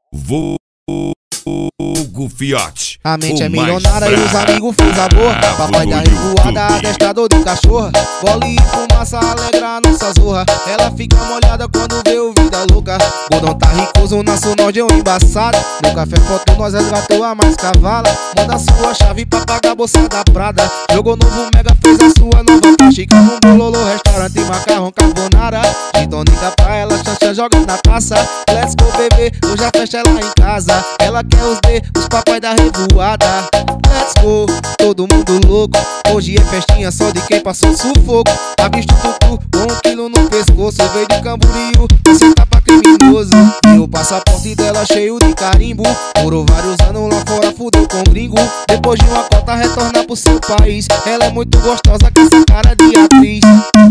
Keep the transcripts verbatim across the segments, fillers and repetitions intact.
Vulgo Fiote. A mente o é mais milionária e os brabo amigos fez amor. Papai da revoada, adestrador de cachorra. Gole e fumaça alegra a nossa zorra. Ela fica molhada quando vê o vida louca. Gordão tá ricoso, nosso nordão embaçado. No café foto nós resgatou a mais cavala. Manda sua chave pra pagar a bolsa da Prada. Jogou novo mega, fez a sua nova chica. Um bololô, restaurante, macarrão, carbonara. De tônica pra ela, chancha joga na taça. Let's go bebê, hoje a festa é lá em casa. Ela quer os D, os papai da revoada. Let's go, todo mundo louco. Hoje é festinha só de quem passou sufoco. Avisto tutu com um quilo no pescoço. Veio de Camboriú, você tá pra criminoso. E o passaporte dela cheio de carimbo. Morou vários anos lá fora, fudeu com gringo. Depois de uma cota retorna pro seu país. Ela é muito gostosa com essa cara de atriz.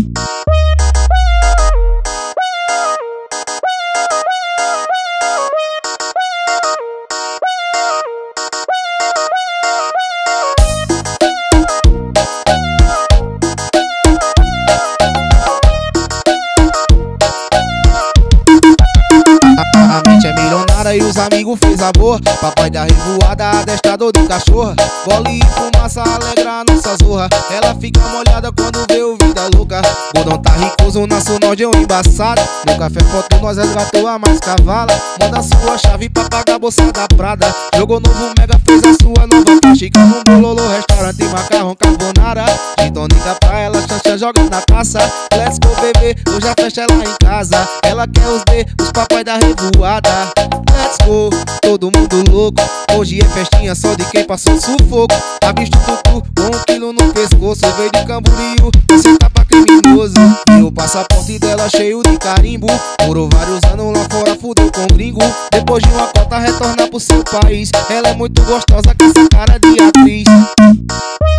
A mente é milionária e os amigos fez amor. Papai da revoada, adestrador de cachorra. Gole e fumaça alegra a nossa zorra. Ela fica molhada quando vê o vida louca. Gordão tá ricoso, nosso nordão embaçado. No café foto nós resgatou a mais cavala. Manda sua chave pra pagar a bolsa da Prada. Jogou novo mega, fez a sua nova chica. Um bololô, restaurante, macarrão, carbonara. De tônica pra ela, chancha joga na taça. Let's go bebê, hoje a festa é lá em casa. Ela quer os D, os papai da revoada. Let's go, todo mundo louco. Hoje é festinha só de quem passou sufoco. Avisto tutu com um quilo no pescoço. Veio de Camboriú, você tá pra criminoso. E o passaporte dela cheio de carimbo. Morou vários anos lá fora, fudeu com gringo. Depois de uma cota retorna pro seu país. Ela é muito gostosa com essa cara de atriz.